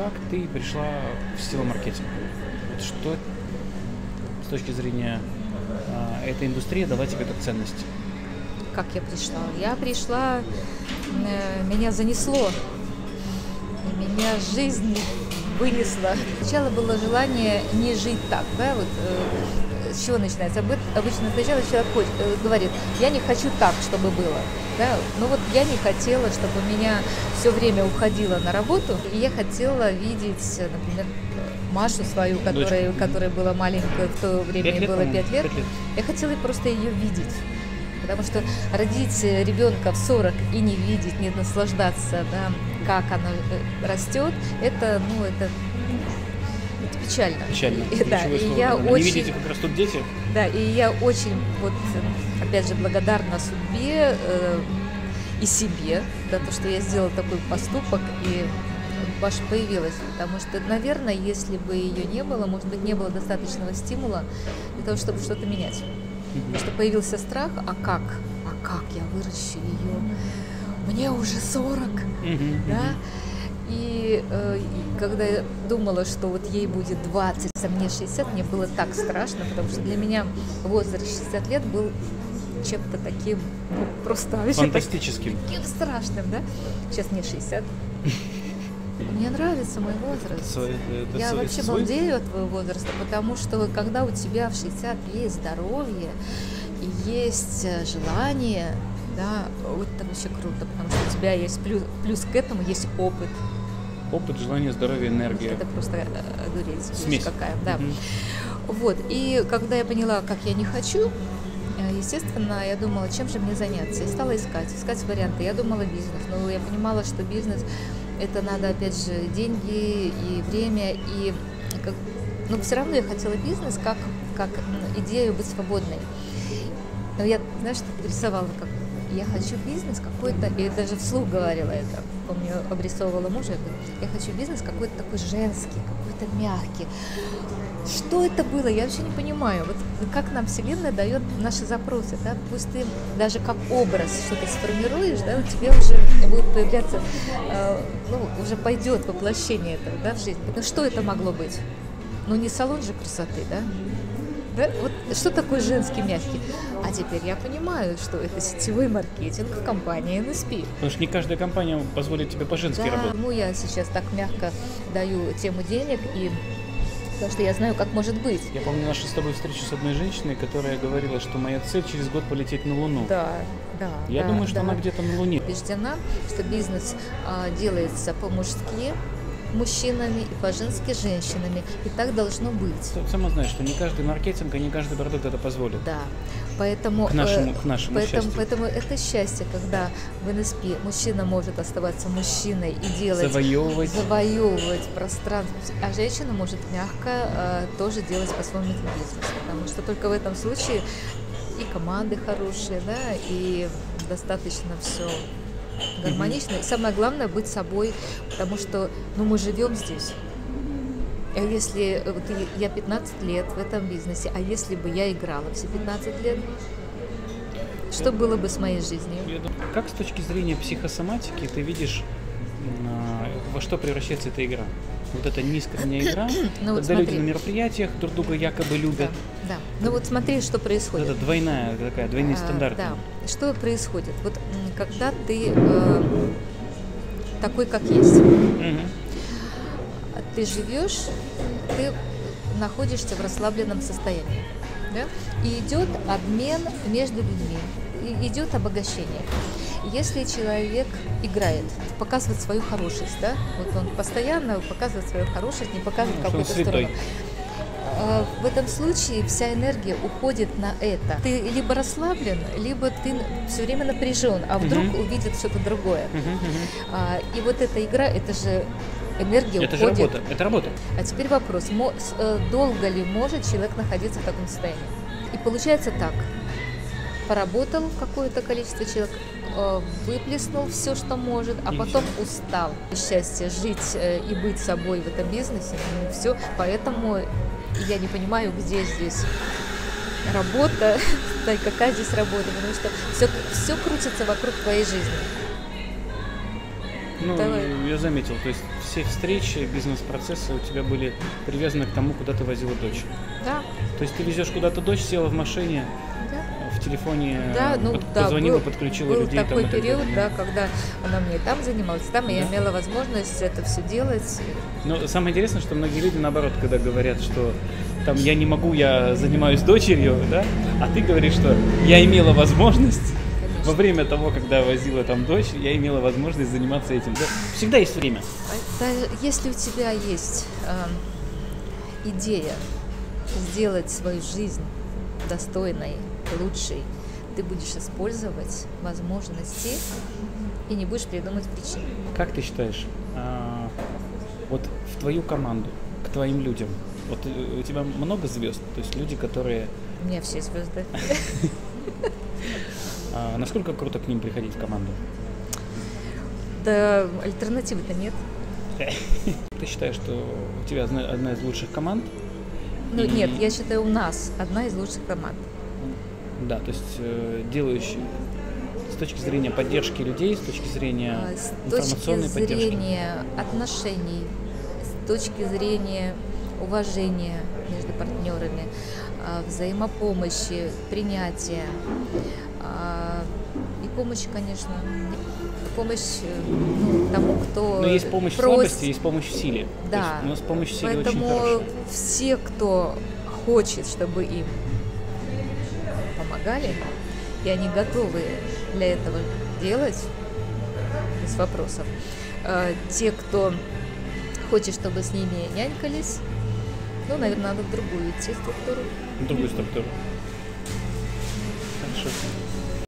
как ты пришла в сетевой маркетинг? Вот что с точки зрения этой индустрии дала тебе как ценность? Как я пришла? Я пришла, меня занесло, и меня жизнь вынесла. Сначала было желание не жить так, да, вот с чего начинается? Обычно сначала человек говорит, я не хочу так, чтобы было. Да? Ну вот я не хотела, чтобы у меня все время уходило на работу, и я хотела видеть, например, Машу свою, которая была маленькая, в то время ей было 5 лет. Я хотела просто ее видеть. Потому что родить ребенка в 40 и не видеть, не наслаждаться, да, как она растет, это печально. Печально. Да, и я не очень... видите, как растут дети? Да, и я очень, вот, опять же, благодарна судьбе и себе за то, что я сделала такой поступок, и Маша появилась. Потому что, наверное, если бы ее не было, может быть, не было достаточного стимула для того, чтобы что-то менять. Потому что появился страх, а как я выращу ее? Мне уже 40, да? И когда я думала, что вот ей будет 20, а мне 60, мне было так страшно, потому что для меня возраст 60 лет был чем-то таким, просто фантастическим. Таким страшным, да? Сейчас мне 60. Мне нравится мой возраст. Я вообще балдею от твоего возраста, потому что когда у тебя в 60 есть здоровье и есть желание, да, вот это вообще круто, потому что у тебя есть плюс к этому есть опыт. Опыт, желание, здоровье, энергия. Это просто одуреть. Смесь. Какая, да. Вот, и когда я поняла, как я не хочу, естественно, я думала, чем же мне заняться. И стала искать варианты. Я думала бизнес, но я понимала, что бизнес это надо, опять же, деньги и время, и но все равно я хотела бизнес как идею быть свободной. Но я, знаешь, что рисовала, как я хочу бизнес какой-то, и даже вслух говорила это, помню, обрисовывала мужа, я хочу бизнес какой-то такой женский, какой-то мягкий. Что это было, я вообще не понимаю. Вот как нам Вселенная дает наши запросы, да? Пусть ты даже как образ что-то сформируешь, да, у тебя уже будет появляться, уже пойдет воплощение этого, да, в жизнь. Ну что это могло быть? Ну не салон же красоты, да? Да? Вот что такое женский мягкий? А теперь я понимаю, что это сетевой маркетинг в компании NSP. Потому что не каждая компания позволит тебе по-женски работать. Ну я сейчас так мягко даю тему денег, и потому что я знаю, как может быть. Я помню нашу с тобой встречу с одной женщиной, которая говорила, что моя цель через год полететь на Луну. Да. Я думаю, что она где-то на Луне. Убеждена, что бизнес делается по-мужски мужчинами и по-женски женщинами. И так должно быть. Ты сама знаешь, что не каждый маркетинг и не каждый продукт это позволит. Да. Поэтому, к нашему счастью. Поэтому это счастье, когда в NSP мужчина может оставаться мужчиной и делать, завоевывать пространство, а женщина может мягко тоже делать по-своему этот бизнес. Потому что только в этом случае и команды хорошие, да, и достаточно все гармонично. И самое главное быть собой, потому что мы живем здесь. А если вот я 15 лет в этом бизнесе, а если бы я играла все 15 лет, что было бы с моей жизнью? Как с точки зрения психосоматики ты видишь, во что превращается эта игра? Вот эта низкая игра, когда люди на мероприятиях друг друга якобы любят. Да. Ну вот смотри, что происходит. Это двойные стандарты. Да. Что происходит? Вот когда ты такой, как есть, ты живешь, ты находишься в расслабленном состоянии, да? И идет обмен между людьми, и идет обогащение. Если человек играет, показывает свою хорошесть, да, вот он постоянно показывает свою хорошесть, не показывает какую-то сторону. В этом случае вся энергия уходит на это. Ты либо расслаблен, либо ты все время напряжен, а вдруг увидит что-то другое. И вот эта игра, это же энергия это уходит. Же работа. Это работа. А теперь вопрос, долго ли может человек находиться в таком состоянии? И получается так. Поработал какое-то количество человек, выплеснул все, что может, а потом устал. Счастье жить и быть собой в этом бизнесе, все. Поэтому я не понимаю, где здесь работа, да, и какая здесь работа, потому что все крутится вокруг твоей жизни. Я заметил, то есть все встречи, бизнес-процессы у тебя были привязаны к тому, куда ты возила дочь. Да. То есть ты везешь куда-то дочь, села в машине, Да. в телефоне Да, позвонила, был, подключила был людей. такой там, и так период, далее. да, когда она мне там занималась, там, и я Да. имела возможность это все делать. Но самое интересное, что многие люди, наоборот, когда говорят, что там я не могу, я занимаюсь дочерью, да, а ты говоришь, что я имела возможность во время того, когда возила там дочь, я имела возможность заниматься этим. Да, всегда есть время. Если у тебя есть идея сделать свою жизнь достойной, лучшей, ты будешь использовать возможности и не будешь придумывать причины. Как ты считаешь, вот в твою команду, к твоим людям, вот у тебя много звезд, то есть люди, которые... У меня все звезды. Насколько круто к ним приходить в команду? Да, альтернативы-то нет. Ты считаешь, что у тебя одна из лучших команд? Ну нет, я считаю, у нас одна из лучших команд. Да, то есть делающий с точки зрения поддержки людей, с точки зрения информационной С точки поддержки. зрения отношений, с точки зрения уважения между партнерами, взаимопомощи, принятия и помощи, конечно, помощь тому, кто Но есть помощь в слабости, есть помощь в силе. Да. То есть у нас помощь в силе Поэтому очень хорошая. все, кто хочет, чтобы им помогали, и они готовы для этого делать, без вопросов. Те, кто хочет, чтобы с ними нянькались, наверное, надо в другую идти структуру. В другую структуру. Хорошо.